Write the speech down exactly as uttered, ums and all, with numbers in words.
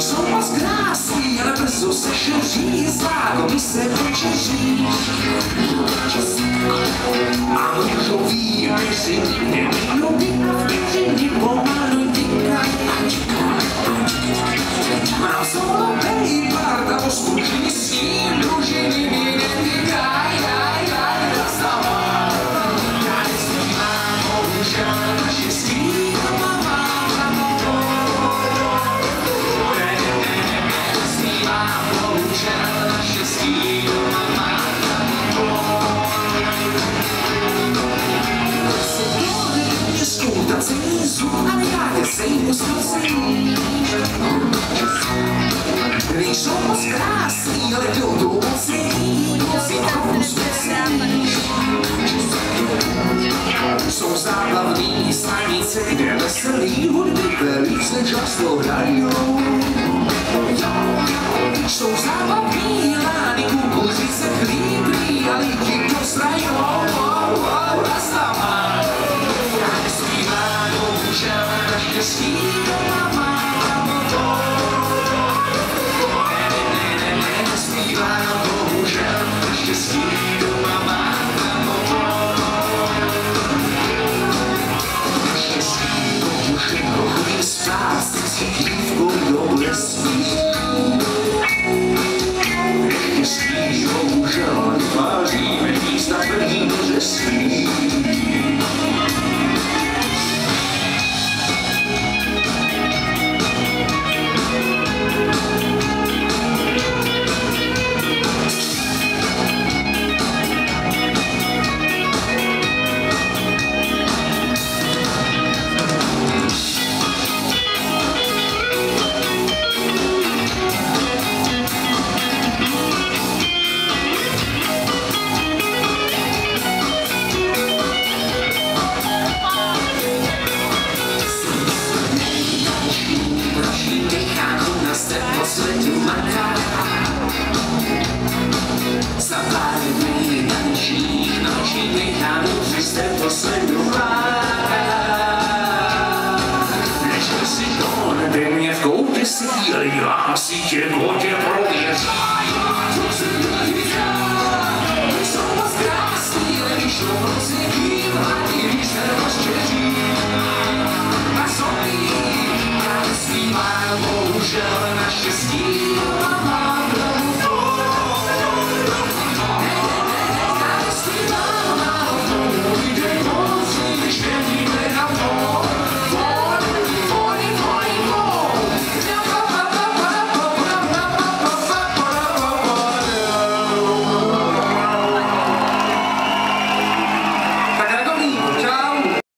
Nejsou moc krásný, ale brzo se šeří, zláko mi se počeří. Mám růžový mezi nimi, noby a vteřiny pomalu tykaj a čekaj. Mám solo bejpart a poslužný s ním družiny mi netykaj, jaj, jaj, zastavá. Já nezbývám, bohužel, naštěstí doma mám za mnou. Ne, ne, ne, ne, ne, nezbývám, bohužel, naštěstí doma mám za mnou. Se dole mě skoutat se nízu, ale já nesejmu zhrození. Nejsou moc krásný, ale jdou mocení, si trochu zmocení. Jsou zábavný stanice, kde veselý hudby velice často hrajou. Jsou zábavný lány, kukuřice, chlípný a lidi to zrajou. Rastama, já nezbývám, bohužel, naštěstí doma mám motor. Štěstí doma mám motor. Štěstí to už jen chodí spát s dívkou do lesní. Štěstí bohužel tváříme místa plný řesní. Zapálení tančních nočí nechánu přes tento sledovat. Než si to nebe mě v koutě sílí, asi tě vodě prověřá.